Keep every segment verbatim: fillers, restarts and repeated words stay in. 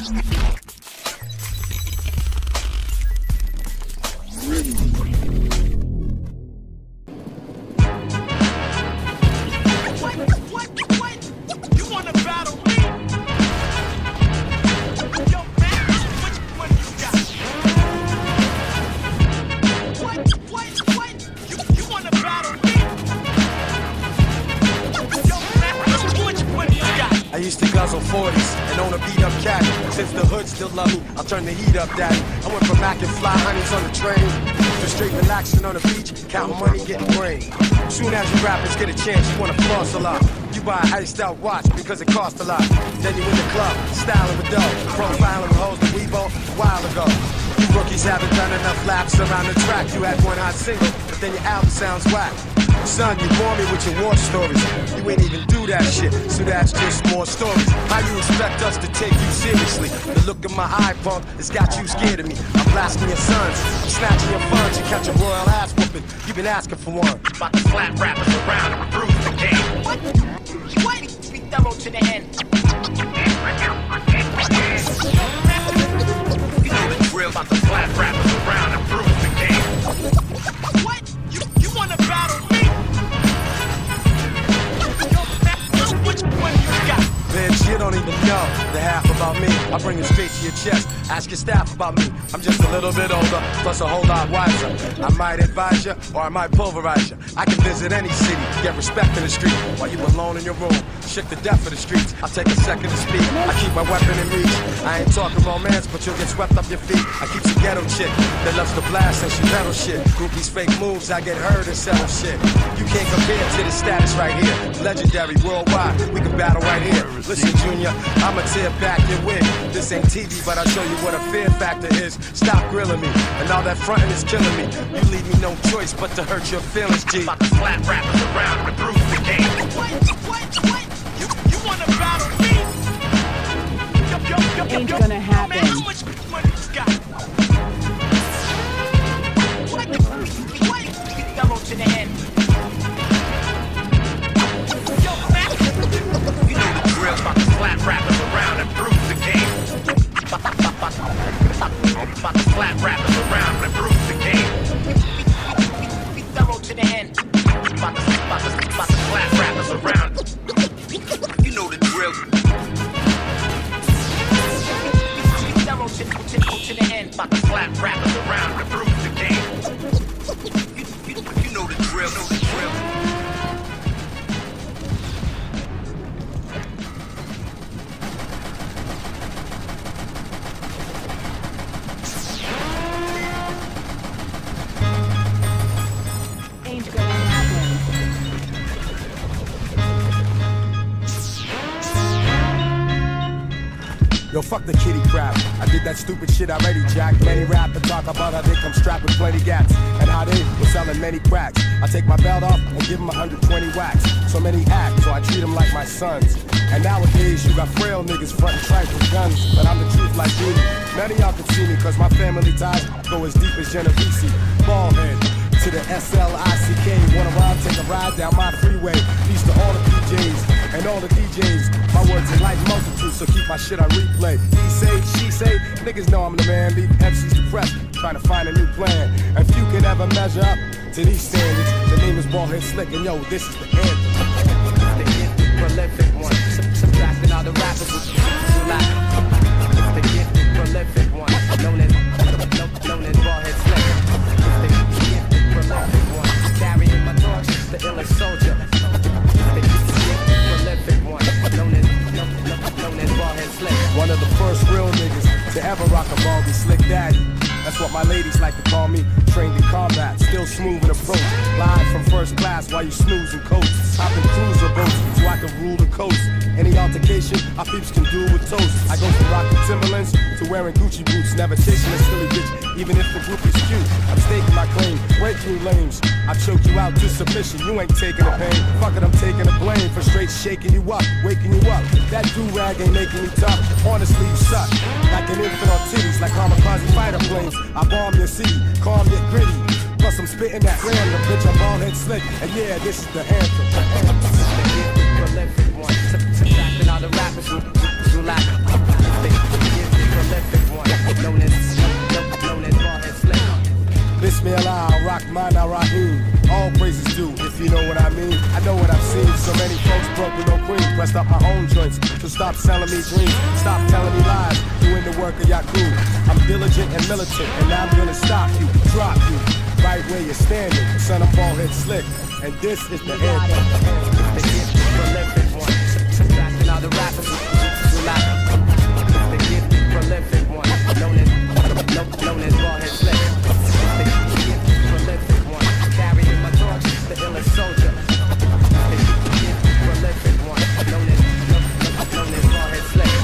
forties and own a beat up cat. Since the hood still love me, I'll turn the heat up, daddy. I went from Mac and fly honeys on the train to straight relaxing on the beach, counting money, getting brain. Soon as you rappers get a chance, you wanna floss a lot. You buy a iced out watch because it costs a lot. Then you in the club, styling with dough, profiling with hoes that we bought a while ago. You rookies haven't done enough laps around the track. You had one hot single, but then your album sounds whack. Son, you bore me with your war stories. You ain't even do that shit, so that's just more stories. How you expect us to take you seriously? The look in my eye, punk, it's got you scared of me. I'm blasting your sons, I'm snatching your funds. You catch a royal ass whooping, you been asking for one. About to slap rappers around and improve the game. What? What? Be thorough to the end. You know the drill, about to slap rappers around and improve the game. What? You, you wanna battle me? Which one you got? Bitch, you don't even know the half about me. I bring it straight to your chest. Ask your staff about me. I'm just a little bit older, plus a whole lot wiser. I might advise you, or I might pulverize you. I can visit any city, get respect in the street, while you alone in your room, shook to death for the streets. I'll take a second to speak. I keep my weapon in reach. I ain't talking romance, but you'll get swept up your feet. I keep some ghetto chick that loves to blast and she metal shit. Groupies fake moves, I get heard and settle shit. You can't compare to the status right here. Legendary worldwide, we can battle right here. Listen, Junior, I'ma tear back your wig. This ain't T V, but I'll show you what a fear factor is. Stop grilling me, and all that fronting is killing me. You leave me no choice but to hurt your feelings, G. About to slap rappers around and improve the game. Wait, wait, wait. You, you wanna battle me? Yo, yo, yo, yo, Ain't yo. gonna happen. Man, how much money you got? What? Wait, get thorough to the end. Yo, man. You know the drill, about to slap rappers around and improve the game. About to slap rappers around and improve the game. Be thorough to the end. About to, about to, about to slap rappers around. You know the drill. Be thorough to, to, to the end. About to slap rappers around and improve the game. You, you, you know the drill. Know the drill. Yo, fuck the kitty crap. I did that stupid shit already, Jack. Many rap and talk about how they come strapped with plenty gats and how they were selling many cracks. I take my belt off and give them one hundred twenty whacks. So many act, so I treat them like my sons. And nowadays, you got frail niggas frontin' tripe with guns. But I'm the truth like Beauty. None of y'all can see me, cause my family ties go as deep as Genovese. Ballhead to the S L I C K. Wanna ride, take a ride down my freeway. Peace to all the D Js and all the D Js. My words are like multitudes, so keep my shit on replay. He say, she say, niggas know I'm the man. Leave M Cs depressed, trying to find a new plan. And few can ever measure up to these standards. The name is Ballhead Slick, and yo, this is the anthem. The gifted, prolific one. Sub subtracting all the rappers with who lack. The gifted, prolific one. Known as, known as Ballhead Slick. The gifted, prolific one. Carrying my torch, the illest soldier. The gifted, prolific one. Known as, known as Ballhead Slick. One of the first real niggas to ever rock a ball be Slick Daddy. That's what my ladies like to call me. Trained in combat, still smooth in approach. Live from first class while you snooze and coach. Hopping cruiser boats so I can rule the coast. Any altercation, our peeps can do with toast. I go from rocking Timberlands to wearing Gucci boots. Never chasing a silly bitch, even if the group is cute. I'm staking my claim, break you lames. I choke you out to submission, you ain't taking the pain. Fuck it, I'm taking the blame for straight shaking you up, waking you up. That do-rag ain't making me tough. Honestly, you suck. Like an infant on titties, like kamikaze fighter planes. I bomb your city, calm yet gritty. Plus I'm spitting that random, bitch, I'm Ballhead Slick. And yeah, this is the anthem. The gifted, prolific one. Subtracting all the rappers who, who lack. The gifted, Rahman Ar-Rahim. All praises due, if you know what I mean. I know what I've seen. So many folks broke with no cream. Pressed up my own joints. So stop selling me dreams. Stop telling me lies. Doing the work of Yaku. I'm diligent and militant, and I'm gonna stop you, drop you, right where you're standing. Son, I'm bald head slick, and this is the end. The gift prolific one. Subtracting all the rappers who like the gift prolific one. Known as known as bald head slick. The gift prolific one. Carrying my torch, the illest soldier. The gift prolific one. Known as known as bald head slick.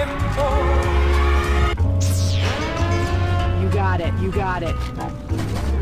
You got it.